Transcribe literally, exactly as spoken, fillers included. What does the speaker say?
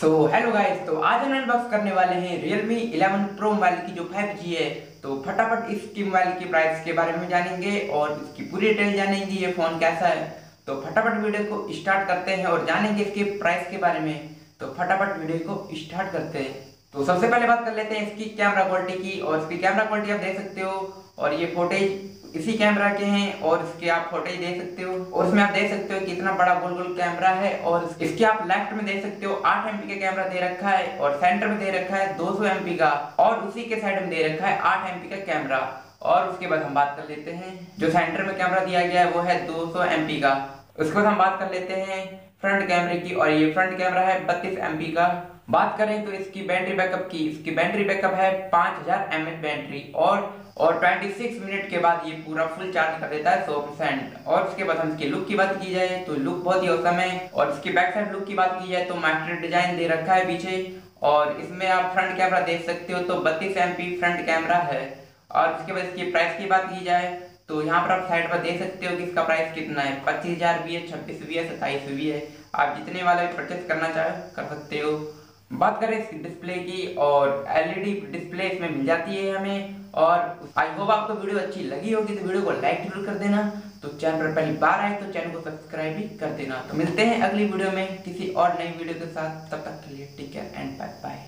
So hello guys, तो आज हम अनबॉक्स करने वाले हैं Realme इलेवन Pro मोबाइल की जो फाइव जी है। तो फटाफट इसकी मोबाइल की प्राइस के बारे में जानेंगे और इसकी पूरी डिटेल जानेंगे, ये फ़ोन कैसा है। तो फटाफट वीडियो को स्टार्ट करते हैं और जानेंगे इसके प्राइस के बारे में। तो फटाफट वीडियो को स्टार्ट करते हैं। तो सबसे पहले बात कर लेते हैं इसकी कैमरा क्वालिटी की। और इसकी कैमरा क्वालिटी आप देख सकते हो और ये फोटेज इसी कैमरा के हैं और इसके आप फोटेज देख सकते हो। और इसमें आप देख सकते हो कितना बड़ा गोल गोल कैमरा है। और इसके आप लेफ्ट में देख सकते हो आठ एम पी का कैमरा दे रखा है और सेंटर में दे रखा है दो सौ एम पी का और उसी के साइड में दे रखा है आठ एम पी का कैमरा। और उसके बाद हम बात कर लेते हैं जो सेंटर में कैमरा दिया गया है वो है दो सौ एम पी का। उसके बाद हम बात कर लेते हैं फ्रंट कैमरे की और ये फ्रंट कैमरा है बत्तीस एम पी का। बात करें तो इसकी बैटरी बैकअप की, इसकी बैटरी बैकअप है पाँच हज़ार एम एच बैटरी और और छब्बीस मिनट के बाद ये पूरा फुल चार्ज कर देता है सौ परसेंट। और उसके बाद हम इसकी लुक की बात की जाए तो लुक बहुत ही औसम है। और इसकी बैक साइड लुक की बात की जाए तो मास्टर डिजाइन दे रखा है पीछे और इसमें आप फ्रंट कैमरा देख सकते हो तो बत्तीस एम पी फ्रंट कैमरा है। और उसके बाद इसकी प्राइस की बात की जाए तो यहाँ पर आप साइड पर देख सकते हो कि इसका प्राइस कितना है, पच्चीस हजार भी है, छब्बीस भी है, सत्ताईस भी है। आप जितने वाले परचेस करना चाहे कर सकते हो। बात करें इसकी डिस्प्ले की और एल ई डी डिस्प्ले इसमें मिल जाती है हमें। और आई होप आपको वीडियो अच्छी लगी होगी तो वीडियो को लाइक जरूर कर देना। तो चैनल पर पहली बार आए तो चैनल को सब्सक्राइब भी कर देना। तो मिलते हैं अगली वीडियो में किसी और नई वीडियो के साथ, तब तक के लिए take care and bye bye.